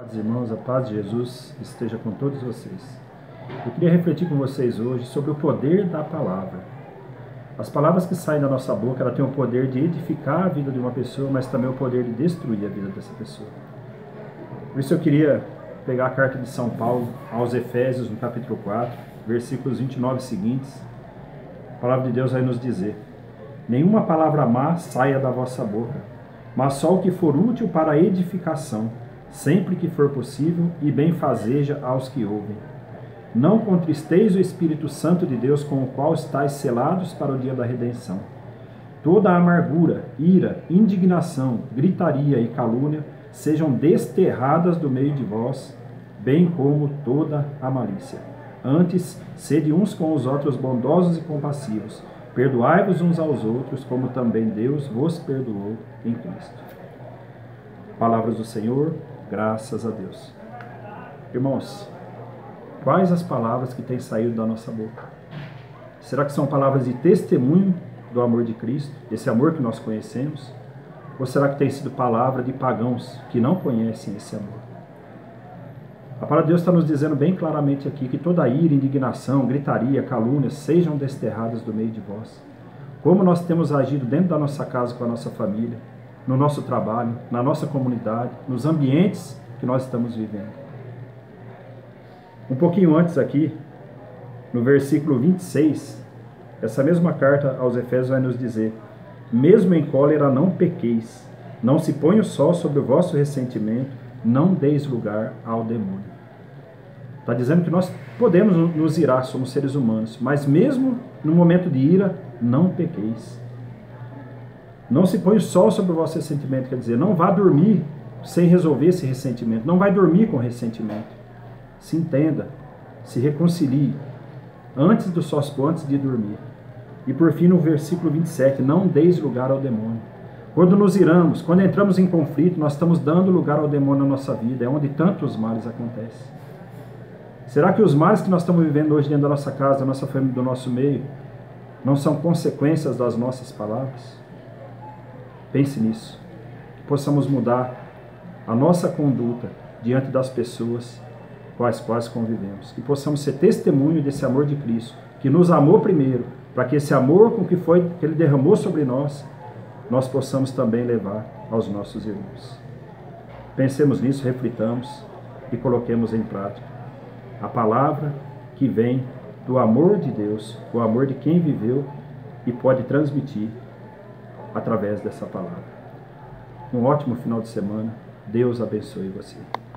Paz, irmãos, a paz de Jesus esteja com todos vocês. Eu queria refletir com vocês hoje sobre o poder da palavra. As palavras que saem da nossa boca, ela tem o poder de edificar a vida de uma pessoa, mas também o poder de destruir a vida dessa pessoa. Por isso eu queria pegar a carta de São Paulo aos Efésios, no capítulo 4, versículos 29 seguintes. A palavra de Deus vai nos dizer: nenhuma palavra má saia da vossa boca, mas só o que for útil para a edificação, sempre que for possível, e benfazeja aos que ouvem. Não contristeis o Espírito Santo de Deus, com o qual estáis selados para o dia da redenção. Toda a amargura, ira, indignação, gritaria e calúnia sejam desterradas do meio de vós, bem como toda a malícia. Antes, sede uns com os outros bondosos e compassivos, perdoai-vos uns aos outros, como também Deus vos perdoou em Cristo. Palavras do Senhor, graças a Deus. Irmãos, quais as palavras que têm saído da nossa boca? Será que são palavras de testemunho do amor de Cristo, esse amor que nós conhecemos? Ou será que tem sido palavra de pagãos que não conhecem esse amor? A palavra de Deus está nos dizendo bem claramente aqui que toda ira, indignação, gritaria, calúnia sejam desterradas do meio de vós. Como nós temos agido dentro da nossa casa com a nossa família, no nosso trabalho, na nossa comunidade, nos ambientes que nós estamos vivendo. Um pouquinho antes aqui, no versículo 26, essa mesma carta aos Efésios vai nos dizer: mesmo em cólera não pequeis, não se ponha o sol sobre o vosso ressentimento, não deis lugar ao demônio. Está dizendo que nós podemos nos irar, somos seres humanos, mas mesmo no momento de ira, não pequeis. Não se põe o sol sobre o vosso ressentimento, quer dizer, não vá dormir sem resolver esse ressentimento, não vai dormir com ressentimento. Se entenda, se reconcilie antes do sol se pôr, antes de dormir. E por fim, no versículo 27, não deis lugar ao demônio. Quando nos iramos, quando entramos em conflito, nós estamos dando lugar ao demônio na nossa vida, é onde tantos males acontecem. Será que os males que nós estamos vivendo hoje dentro da nossa casa, da nossa família, do nosso meio, não são consequências das nossas palavras? Pense nisso, que possamos mudar a nossa conduta diante das pessoas com as quais convivemos, que possamos ser testemunho desse amor de Cristo, que nos amou primeiro, para que esse amor com que Ele derramou sobre nós, nós possamos também levar aos nossos irmãos. Pensemos nisso, reflitamos e coloquemos em prática a palavra que vem do amor de Deus, o amor de quem viveu e pode transmitir através dessa palavra. Um ótimo final de semana. Deus abençoe você.